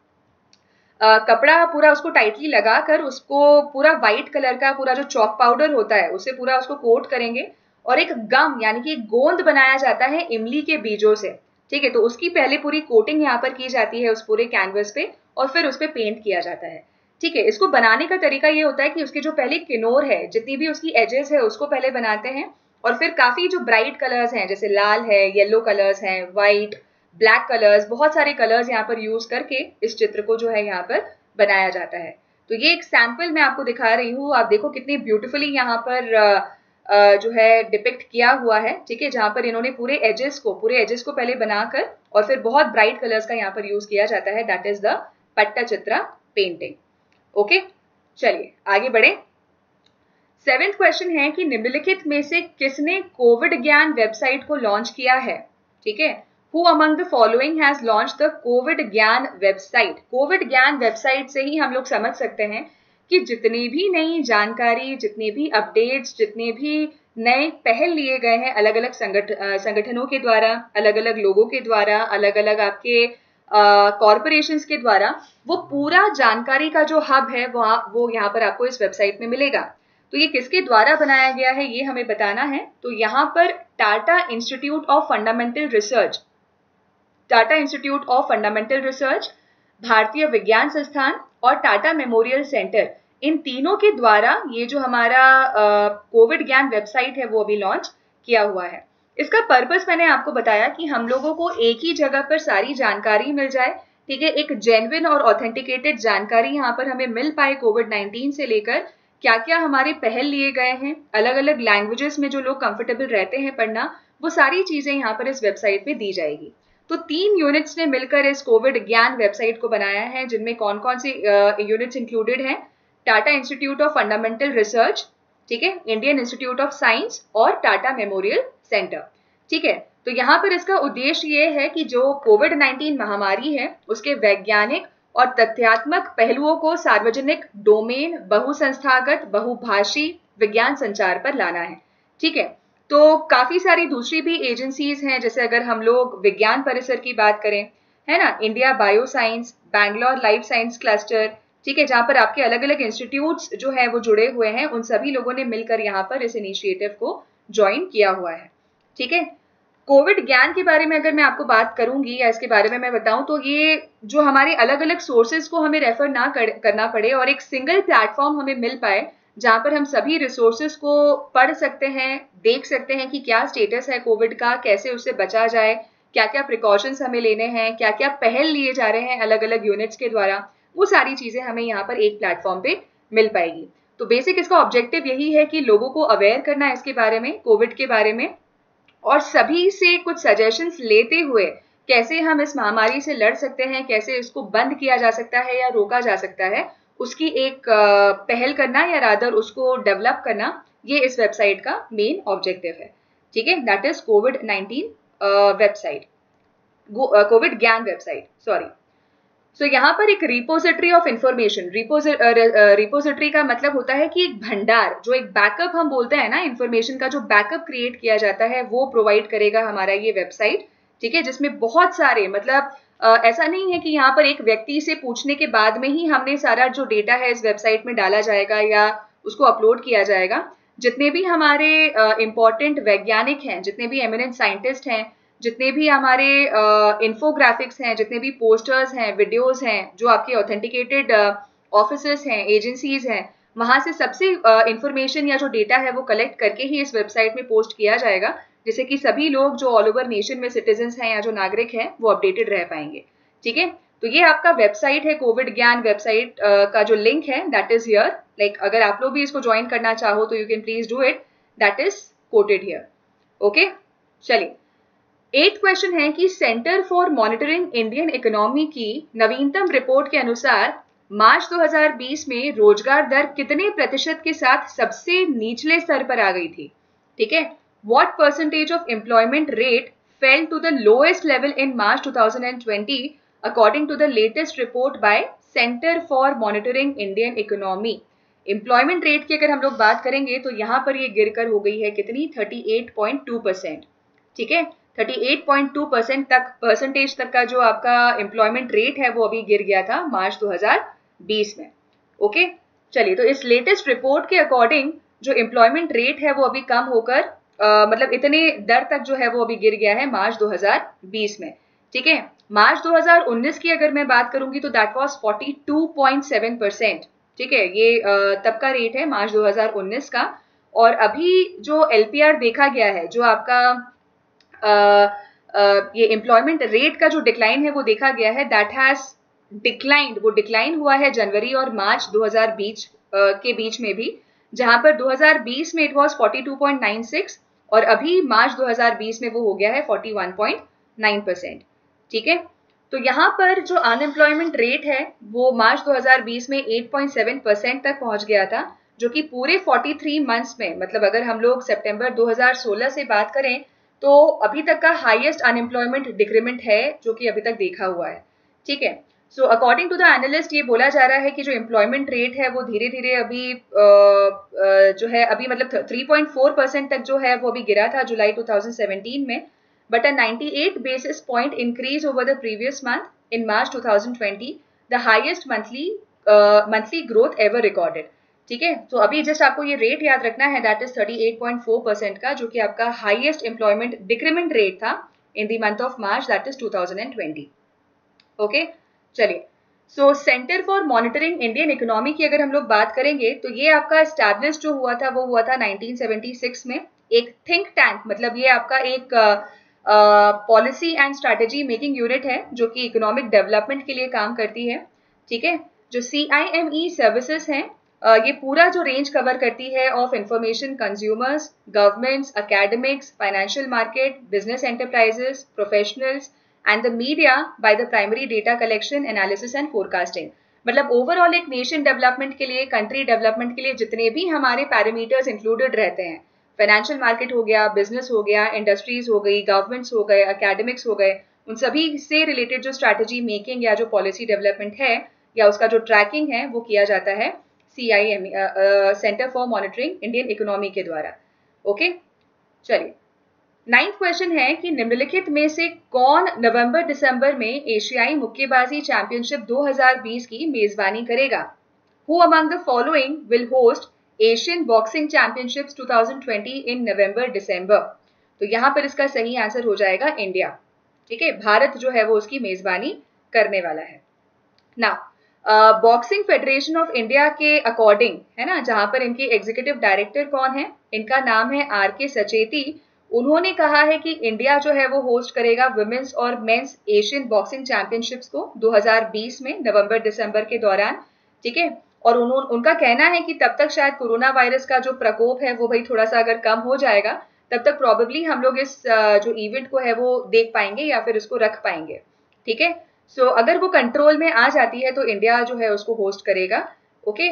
कपड़ा पूरा उसको टाइटली लगाकर उसको पूरा व्हाइट कलर का पूरा जो चॉक पाउडर होता है उससे पूरा उसको कोट करेंगे, और एक गम यानी कि गोंद बनाया जाता है इमली के बीजों से, ठीक है। तो उसकी पहले पूरी कोटिंग यहाँ पर की जाती है उस पूरे कैनवस पे, और फिर उस पे पेंट किया जाता है, ठीक है। इसको बनाने का तरीका ये होता है कि उसके जो पहले किनोर है, जितनी भी उसकी एजेस है उसको पहले बनाते हैं, और फिर काफी जो ब्राइट कलर्स हैं जैसे लाल है, येलो कलर्स हैं, व्हाइट, ब्लैक कलर्स, बहुत सारे कलर्स यहाँ पर यूज करके इस चित्र को जो है यहाँ पर बनाया जाता है। तो ये एक सैंपल मैं आपको दिखा रही हूँ, आप देखो कितनी ब्यूटीफुली यहाँ पर जो है डिपिक्ट किया हुआ है, ठीक है, जहां पर इन्होंने पूरे एजेस को पहले बनाकर और फिर बहुत ब्राइट कलर्स का यहाँ पर यूज किया जाता है, दैट इज द पट्टा चित्रा पेंटिंग। ओके, चलिए आगे बढ़े। 7th क्वेश्चन है कि निम्नलिखित में से किसने कोविड ज्ञान वेबसाइट को लॉन्च किया है, ठीक है। Who among the following has launched the covid Gyan website? Covid Gyan website से ही हम लोग समझ सकते हैं कि जितनी भी नई जानकारी, जितने भी अपडेट्स, जितने भी नए पहल लिए गए हैं अलग अलग संगठनों के द्वारा, अलग अलग लोगों के द्वारा, अलग अलग आपके कॉरपोरेशंस के द्वारा, वो पूरा जानकारी का जो हब है वो यहाँ पर आपको इस वेबसाइट में मिलेगा। तो ये किसके द्वारा बनाया गया है ये हमें बताना है। तो यहाँ पर Tata institute of fundamental research, भारतीय विज्ञान संस्थान और टाटा मेमोरियल सेंटर, इन तीनों के द्वारा ये जो हमारा कोविड ज्ञान वेबसाइट है वो अभी लॉन्च किया हुआ है। इसका पर्पस मैंने आपको बताया कि हम लोगों को एक ही जगह पर सारी जानकारी मिल जाए, ठीक है, एक जेन्युइन और ऑथेंटिकेटेड जानकारी यहाँ पर हमें मिल पाए कोविड-19 से लेकर क्या क्या हमारे पहल लिए गए हैं, अलग अलग लैंग्वेजेस में जो लोग कंफर्टेबल रहते हैं पढ़ना, वो सारी चीजें यहाँ पर इस वेबसाइट पे दी जाएगी। तो 3 यूनिट्स ने मिलकर इस कोविड ज्ञान वेबसाइट को बनाया है, जिनमें कौन कौन सी यूनिट्स इंक्लूडेड हैं। Tata institute of fundamental research, ठीक है, इंडियन इंस्टीट्यूट ऑफ साइंस और टाटा मेमोरियल सेंटर, ठीक है। तो यहाँ पर इसका उद्देश्य ये है कि जो कोविड-19 महामारी है उसके वैज्ञानिक और तथ्यात्मक पहलुओं को सार्वजनिक डोमेन, बहुसंस्थागत, बहुभाषी विज्ञान संचार पर लाना है, ठीक है। तो काफी सारी दूसरी भी एजेंसीज हैं, जैसे अगर हम लोग विज्ञान परिसर की बात करें, है ना, India bio science, Bangalore life science cluster, ठीक है, जहां पर आपके अलग अलग इंस्टीट्यूट्स जो है वो जुड़े हुए हैं, उन सभी लोगों ने मिलकर यहाँ पर इस इनिशिएटिव को ज्वाइन किया हुआ है, ठीक है। कोविड ज्ञान के बारे में अगर मैं आपको बात करूंगी या इसके बारे में मैं बताऊं, तो ये जो हमारे अलग अलग सोर्सेज को हमें रेफर ना करना पड़े और एक सिंगल प्लेटफॉर्म हमें मिल पाए, जहां पर हम सभी रिसोर्सेज को पढ़ सकते हैं, देख सकते हैं कि क्या स्टेटस है कोविड का, कैसे उससे बचा जाए, क्या क्या प्रिकॉशंस हमें लेने हैं, क्या क्या पहल लिए जा रहे हैं अलग अलग यूनिट्स के द्वारा, वो सारी चीजें हमें यहाँ पर एक प्लेटफॉर्म पे मिल पाएगी। तो बेसिक इसका ऑब्जेक्टिव यही है कि लोगों को अवेयर करना है इसके बारे में, कोविड के बारे में, और सभी से कुछ सजेशंस लेते हुए कैसे हम इस महामारी से लड़ सकते हैं, कैसे इसको बंद किया जा सकता है या रोका जा सकता है, उसकी एक पहल करना या रादर उसको डेवलप करना, ये इस वेबसाइट का मेन ऑब्जेक्टिव है। ठीक है, दैट इज कोविड-19 website, covid Gyan website, sorry. So यहाँ पर एक रिपोजिटरी ऑफ इंफॉर्मेशन, रिपोजिटरी का मतलब होता है कि एक भंडार, जो एक बैकअप हम बोलते हैं ना, इंफॉर्मेशन का जो बैकअप क्रिएट किया जाता है वो प्रोवाइड करेगा हमारा ये वेबसाइट। ठीक है, जिसमें बहुत सारे मतलब ऐसा नहीं है कि यहाँ पर एक व्यक्ति से पूछने के बाद में ही हमने सारा जो डेटा है इस वेबसाइट में डाला जाएगा या उसको अपलोड किया जाएगा। जितने भी हमारे इम्पोर्टेंट वैज्ञानिक हैं, जितने भी एमिनेंट साइंटिस्ट हैं, जितने भी हमारे इन्फोग्राफिक्स हैं, जितने भी पोस्टर्स हैं, वीडियोस हैं, जो आपके ऑथेंटिकेटेड ऑफिसेस हैं, एजेंसीज हैं, वहां से सबसे इंफॉर्मेशन या जो डेटा है वो कलेक्ट करके ही इस वेबसाइट में पोस्ट किया जाएगा, जिससे कि सभी लोग जो ऑल ओवर नेशन में सिटीजन्स हैं या जो नागरिक हैं वो अपडेटेड रह पाएंगे। ठीक है, तो ये आपका वेबसाइट है, कोविड ज्ञान वेबसाइट का जो लिंक है दैट इज हियर। लाइक अगर आप लोग भी इसको ज्वाइन करना चाहो तो you can please do it, that is quoted here. Okay, चलिए 8th क्वेश्चन है कि centre for monitoring Indian economy की नवीनतम रिपोर्ट के अनुसार मार्च 2020 में रोजगार दर कितने प्रतिशत के साथ सबसे निचले स्तर पर आ गई थी? ठीक है, what percentage of employment rate fell to the lowest level in March 2020 according to the latest report by centre for monitoring Indian economy. Employment rate की अगर हम लोग बात करेंगे तो यहां पर ये गिरकर हो गई है कितनी, 38.2%। ठीक है, 38.2% तक परसेंटेज तक का जो आपका एम्प्लॉयमेंट रेट है वो अभी गिर गया था मार्च 2020 में। ओके, चलिए तो इस लेटेस्ट रिपोर्ट के अकॉर्डिंग जो एम्प्लॉयमेंट रेट है वो अभी कम होकर मतलब इतने दर तक जो है वो अभी गिर गया है मार्च 2020 में। ठीक है, मार्च 2019 की अगर मैं बात करूंगी तो दैट वाज 42.7%। ठीक है, ये तब का रेट है मार्च 2019 का। और अभी जो एलपीआर देखा गया है, जो आपका ये एम्प्लॉयमेंट रेट का जो डिक्लाइन है वो देखा गया है, दैट हैज डिक्लाइंड, वो डिक्लाइन हुआ है जनवरी और मार्च 2020 के बीच में भी, जहां पर 2020 में इट वाज 42.96 और अभी मार्च 2020 में वो हो गया है 41.9%। ठीक है, तो यहाँ पर जो अनएम्प्लॉयमेंट रेट है वो मार्च 2020 में 8.7% तक पहुंच गया था, जो कि पूरे 43 मंथ्स में, मतलब अगर हम लोग सितंबर 2016 से बात करें तो अभी तक का हाईएस्ट अनएम्प्लॉयमेंट डिक्रीमेंट है जो कि अभी तक देखा हुआ है। ठीक है, so according to the analyst ये बोला जा रहा है कि जो एम्प्लॉयमेंट रेट है वो धीरे धीरे अभी जो है अभी मतलब 3.4% तक जो है वो अभी गिरा था जुलाई 2017 में, but a 98 basis point increase over the previous month in March 2020, the highest monthly growth ever recorded. ठीक है, तो अभी जस्ट आपको ये रेट याद रखना है, दैट इज 38.4% का, जो कि आपका हाईएस्ट एम्प्लॉयमेंट डिक्रीमेंट रेट था in the month of March, that is 2020। Okay, चलिए so centre for monitoring Indian economy की अगर हम लोग बात करेंगे तो ये आपका एस्टैब्लिश जो हुआ था वो हुआ था 1976 में। एक थिंक टैंक, मतलब ये आपका एक policy and strategy making unit है जो कि इकोनॉमिक डेवलपमेंट के लिए काम करती है। ठीक है, जो CIME सर्विसेज हैं ये पूरा जो रेंज कवर करती है of information consumers, governments, academics, financial market, business enterprises, professionals and the media by the primary data collection, analysis and forecasting. मतलब ओवरऑल एक नेशन डेवलपमेंट के लिए, कंट्री डेवलपमेंट के लिए जितने भी हमारे पैरामीटर्स इंक्लूडेड रहते हैं, फाइनेंशियल मार्केट हो गया, बिजनेस हो गया, इंडस्ट्रीज हो गई, गवर्नमेंट्स हो गए, एकेडमिक्स हो गए, उन सभी से रिलेटेड जो स्ट्रैटेजी मेकिंग या जो पॉलिसी डेवलपमेंट है या उसका जो ट्रैकिंग है वो किया जाता है CIME centre for monitoring Indian economy के द्वारा। ओके, चलिए 9th क्वेश्चन है कि निम्नलिखित में से कौन नवंबर दिसंबर में एशियाई मुक्केबाजी चैंपियनशिप 2020 की मेजबानी करेगा? Who among the following will host Asian boxing championships 2020 in November December? तो यहां पर इसका सही आंसर हो जाएगा इंडिया। ठीक है, भारत जो है वो उसकी मेजबानी करने वाला है। Now boxing federation of India के अकॉर्डिंग, है ना, जहां पर इनके एग्जीक्यूटिव डायरेक्टर कौन है, इनका नाम है RK सचेती। उन्होंने कहा है कि इंडिया जो है वो होस्ट करेगा वुमेन्स और मेंस एशियन बॉक्सिंग चैंपियनशिप्स को 2020 में नवंबर दिसंबर के दौरान, ठीक है। और उनका कहना है कि तब तक शायद कोरोना वायरस का जो प्रकोप है वो भाई थोड़ा सा अगर कम हो जाएगा, तब तक प्रॉबेबली हम लोग इस जो इवेंट को है वो देख पाएंगे या फिर इसको रख पाएंगे, ठीक है। सो अगर वो कंट्रोल में आ जाती है तो इंडिया जो है उसको होस्ट करेगा, ओके।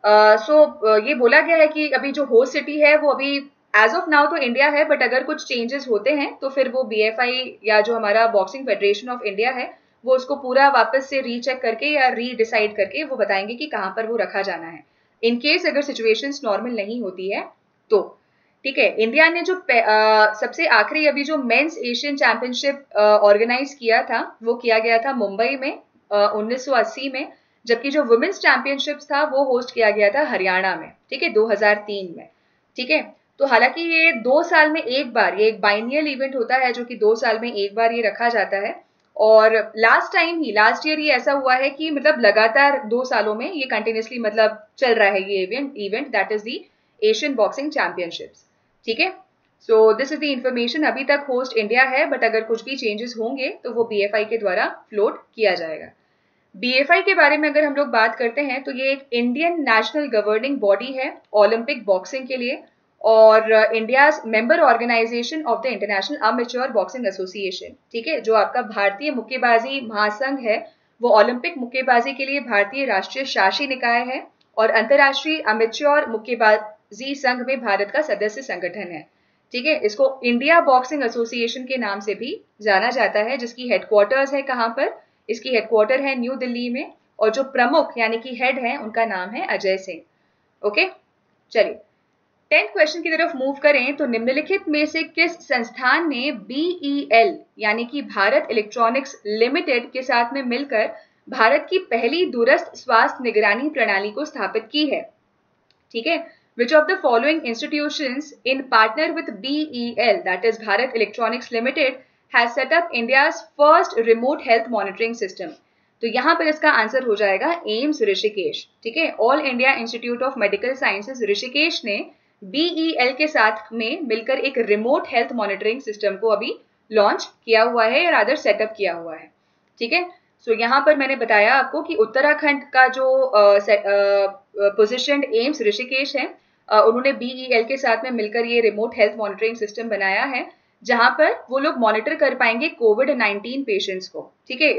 ये बोला गया है कि अभी जो होस्ट सिटी है वो अभी एज ऑफ नाउ तो इंडिया है, बट अगर कुछ चेंजेस होते हैं तो फिर वो BFI या जो हमारा बॉक्सिंग फेडरेशन ऑफ इंडिया है वो उसको पूरा वापस से रीचेक करके या रीडिसाइड करके वो बताएंगे कि कहाँ पर वो रखा जाना है, इन केस अगर सिचुएशंस नॉर्मल नहीं होती है तो, ठीक है। इंडिया ने जो सबसे आखिरी अभी जो मेंस एशियन चैंपियनशिप ऑर्गेनाइज किया था वो किया गया था मुंबई में 1980 में, जबकि जो वुमेन्स चैंपियनशिप्स था वो होस्ट किया गया था हरियाणा में, ठीक है, 2003 में, ठीक है। तो हालांकि ये 2 साल में एक बार, ये एक बाइनियल इवेंट होता है जो कि 2 साल में एक बार ये रखा जाता है। और लास्ट ईयर ये ऐसा हुआ है कि मतलब लगातार 2 सालों में ये कंटिन्यूसली मतलब चल रहा है ये event, that is the Asian boxing championships, ठीक है। So this is the information, अभी तक होस्ट इंडिया है, बट अगर कुछ भी चेंजेस होंगे तो वो BFI के द्वारा फ्लोट किया जाएगा। BFI के बारे में अगर हम लोग बात करते हैं तो ये एक इंडियन नेशनल गवर्निंग बॉडी है ओलंपिक बॉक्सिंग के लिए, और India's member organisation of the international amateur boxing association, ठीक है। जो आपका भारतीय मुक्केबाजी महासंघ है वो ओलंपिक मुक्केबाजी के लिए भारतीय राष्ट्रीय शासी निकाय है और अंतर्राष्ट्रीय अमेच्योर मुक्केबाजी संघ में भारत का सदस्य संगठन है, ठीक है। इसको इंडिया बॉक्सिंग एसोसिएशन के नाम से भी जाना जाता है, जिसकी हेडक्वार्टर्स है कहाँ पर, इसकी हेडक्वार्टर है न्यू दिल्ली में, और जो प्रमुख यानी कि हेड है उनका नाम है अजय सिंह, ओके। चलिए 10th क्वेश्चन की तरफ मूव करें तो निम्नलिखित में से किस संस्थान ने BEL यानी कि भारत इलेक्ट्रॉनिक्स लिमिटेड के साथ में मिलकर भारत की पहली दूरस्थ स्वास्थ्य निगरानी प्रणाली को स्थापित की है, ठीक है। Which of the following institutions in partner with BEL, that is Bharat Electronics Limited, has set up India's first remote health monitoring system? तो यहाँ पर इसका आंसर हो जाएगा एम्स ऋषिकेश, ठीक है। All India institute of medical sciences Rishikesh ने BEL के साथ में मिलकर एक रिमोट हेल्थ मॉनिटरिंग सिस्टम को अभी लॉन्च किया हुआ है या रादर सेटअप किया हुआ है, ठीक है। सो यहाँ पर मैंने बताया आपको कि उत्तराखंड का जो पोजिशन एम्स ऋषिकेश है, उन्होंने BEL के साथ में मिलकर ये रिमोट हेल्थ मॉनिटरिंग सिस्टम बनाया है, जहां पर वो लोग मॉनिटर कर पाएंगे कोविड-19 पेशेंट्स को, ठीक है।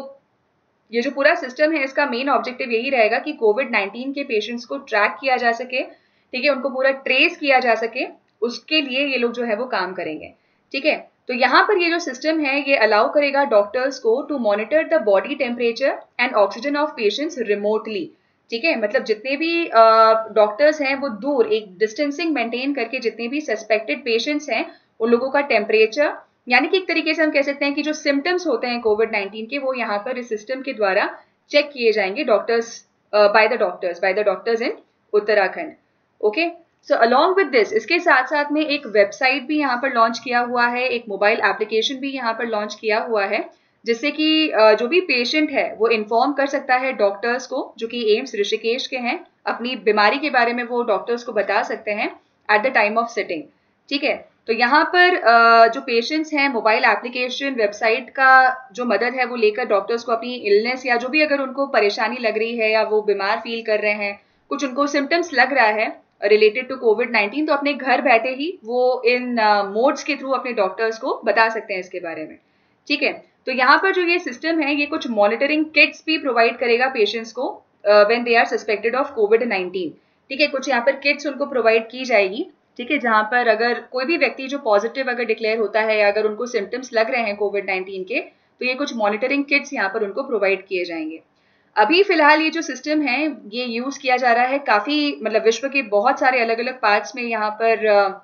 ये जो पूरा सिस्टम है इसका मेन ऑब्जेक्टिव यही रहेगा कि कोविड-19 के पेशेंट्स को ट्रैक किया जा सके, ठीक है, उनको पूरा ट्रेस किया जा सके, उसके लिए ये लोग जो है वो काम करेंगे, ठीक है। तो यहाँ पर ये जो सिस्टम है ये अलाउ करेगा डॉक्टर्स को to monitor the body temperature and oxygen of patients remotely, ठीक है। मतलब जितने भी डॉक्टर्स हैं वो दूर एक डिस्टेंसिंग मेंटेन करके जितने भी सस्पेक्टेड पेशेंट्स हैं उन लोगों का टेम्परेचर, यानी कि एक तरीके से हम कह सकते हैं कि जो सिम्टम्स होते हैं कोविड-19 के वो यहाँ पर इस सिस्टम के द्वारा चेक किए जाएंगे by the doctors in Uttarakhand, okay. So along with this इसके साथ साथ में एक वेबसाइट भी यहाँ पर लॉन्च किया हुआ है, एक मोबाइल एप्लीकेशन भी यहाँ पर लॉन्च किया हुआ है, जिससे कि जो भी पेशेंट है वो इन्फॉर्म कर सकता है डॉक्टर्स को जो कि एम्स ऋषिकेश के हैं, अपनी बीमारी के बारे में वो डॉक्टर्स को बता सकते हैं at the time of sitting, ठीक है। तो यहाँ पर जो पेशेंट्स हैं मोबाइल एप्लीकेशन वेबसाइट का जो मदद है वो लेकर डॉक्टर्स को अपनी इलनेस या जो भी अगर उनको परेशानी लग रही है या वो बीमार फील कर रहे हैं, कुछ उनको सिम्टम्स लग रहा है रिलेटेड टू कोविड-19, तो अपने घर बैठे ही वो इन मोड्स के थ्रू अपने डॉक्टर्स को बता सकते हैं इसके बारे में, ठीक है। तो यहाँ पर जो ये सिस्टम है ये कुछ मॉनिटरिंग किट्स भी प्रोवाइड करेगा पेशेंट्स को when they are suspected of कोविड-19, ठीक है। कुछ यहाँ पर किट्स उनको प्रोवाइड की जाएगी, ठीक है, जहां पर अगर कोई भी व्यक्ति जो पॉजिटिव अगर डिक्लेयर होता है या अगर उनको सिम्टम्स लग रहे हैं कोविड-19 के, तो ये कुछ मॉनिटरिंग किट्स यहाँ पर उनको प्रोवाइड किए जाएंगे। अभी फिलहाल ये जो सिस्टम है ये यूज किया जा रहा है काफी, मतलब विश्व के बहुत सारे अलग अलग पार्ट्स में यहाँ पर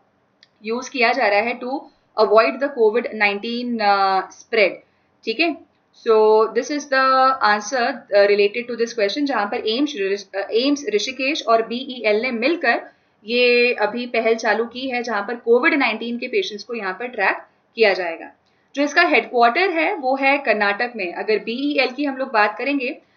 यूज किया जा रहा है टू अवॉइड द कोविड-19 स्प्रेड, ठीक है। So this is the answer related to this question, जहां पर एम्स ऋषिकेश और BEL ने मिलकर ये अभी पहल चालू की है, जहां पर कोविड-19 के पेशेंट्स को यहाँ पर ट्रैक किया जाएगा। जो इसका हेडक्वार्टर है वो है कर्नाटक में। अगर BEL की हम लोग बात करेंगे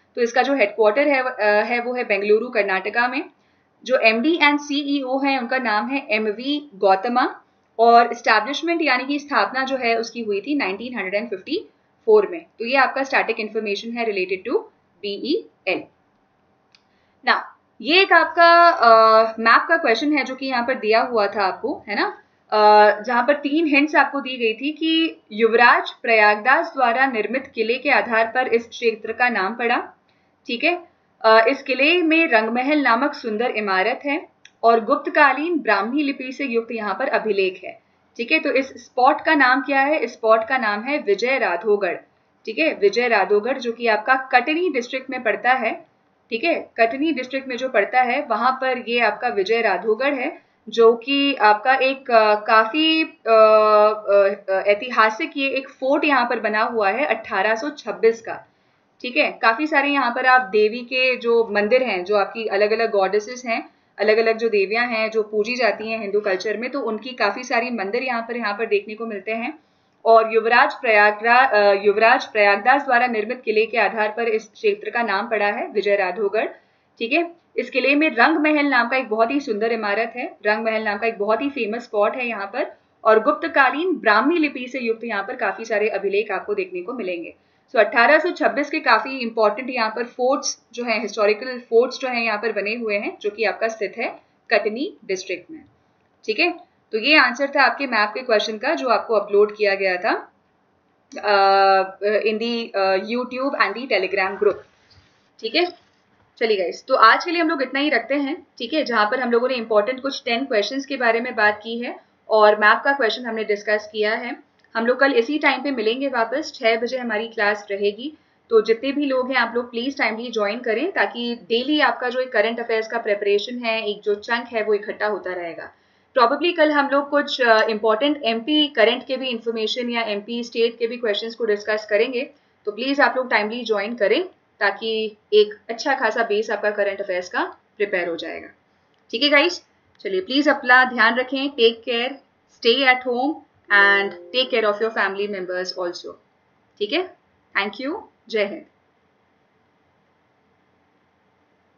तो इसका जो हेडक्वार्टर है वो है बेंगलुरु कर्नाटका में। जो MD एंड CEO है उनका नाम है MV गौतमा, और इस्टेब्लिशमेंट यानी कि स्थापना जो है उसकी हुई थी 1954 में। तो ये आपका स्टैटिक इंफॉर्मेशन है रिलेटेड टू BEL। ना ये एक आपका मैप का क्वेश्चन है जो कि यहाँ पर दिया हुआ था आपको, है ना, जहां पर 3 हिंट्स आपको दी गई थी कि युवराज प्रयागदास द्वारा निर्मित किले के आधार पर इस क्षेत्र का नाम पड़ा। ठीक है, इस किले में रंगमहल नामक सुंदर इमारत है और गुप्तकालीन ब्राह्मी लिपि से युक्त यहाँ पर अभिलेख है। ठीक है, तो इस स्पॉट का नाम क्या है? इस स्पॉट का नाम है विजय राधोगढ़। ठीक है, विजय राधोगढ़ जो कि आपका कटनी डिस्ट्रिक्ट में पड़ता है। ठीक है, कटनी डिस्ट्रिक्ट में जो पड़ता है वहां पर ये आपका विजय राधोगढ़ है, जो कि आपका एक काफी ऐतिहासिक ये एक फोर्ट यहाँ पर बना हुआ है 1826 का। ठीक है, काफी सारे यहाँ पर आप देवी के जो मंदिर हैं, जो आपकी अलग अलग गॉडेसेस हैं, अलग अलग जो देवियां हैं जो पूजी जाती हैं हिंदू कल्चर में, तो उनकी काफी सारी मंदिर यहाँ पर देखने को मिलते हैं। और युवराज प्रयागदास द्वारा निर्मित किले के आधार पर इस क्षेत्र का नाम पड़ा है विजय राधोगढ़। ठीक है, इस किले में रंग महल नाम का एक बहुत ही सुंदर इमारत है, रंग महल नाम का एक बहुत ही फेमस स्पॉट है यहाँ पर, और गुप्तकालीन ब्राह्मी लिपि से युक्त यहाँ पर काफी सारे अभिलेख आपको देखने को मिलेंगे। सो 1826 के काफी इंपॉर्टेंट यहाँ पर फोर्ट्स जो है, हिस्टोरिकल फोर्ट्स जो है यहाँ पर बने हुए हैं, जो कि आपका स्थित है कटनी डिस्ट्रिक्ट में। ठीक है, तो ये आंसर था आपके मैप के क्वेश्चन का जो आपको अपलोड किया गया था in the YouTube and the Telegram group. ठीक है, चलिए गाइस, तो आज के लिए हम लोग इतना ही रखते हैं। ठीक है, जहां पर हम लोगों ने इंपॉर्टेंट कुछ 10 क्वेश्चंस के बारे में बात की है और मैप का क्वेश्चन हमने डिस्कस किया है। हम लोग कल इसी टाइम पे मिलेंगे वापस, 6 बजे हमारी क्लास रहेगी। तो जितने भी लोग हैं आप लोग प्लीज टाइमली ज्वाइन करें, ताकि डेली आपका जो एक करंट अफेयर्स का प्रेपरेशन है, एक जो चंक है वो इकट्ठा होता रहेगा। प्रॉबेबली कल हम लोग कुछ इंपॉर्टेंट MP करंट के भी इंफॉर्मेशन या MP स्टेट के भी क्वेश्चंस को डिस्कस करेंगे। तो प्लीज आप लोग टाइमली ज्वाइन करें, ताकि एक अच्छा खासा बेस आपका करंट अफेयर्स का प्रिपेयर हो जाएगा। ठीक है गाइस, चलिए प्लीज अपना ध्यान रखें, take care, stay at home and take care of your family members also. ठीक है, थैंक यू, जय हिंद।